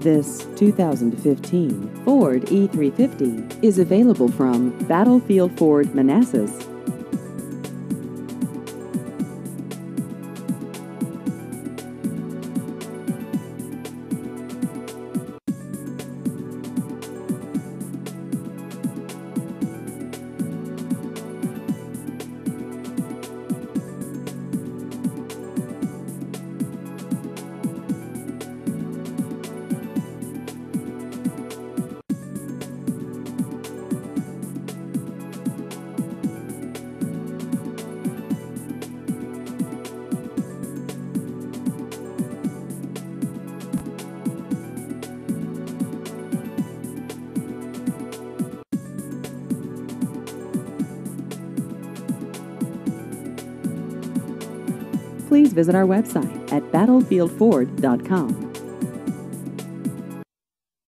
This 2015 Ford E350 is available from Battlefield Ford Manassas. Please visit our website at battlefieldford.com.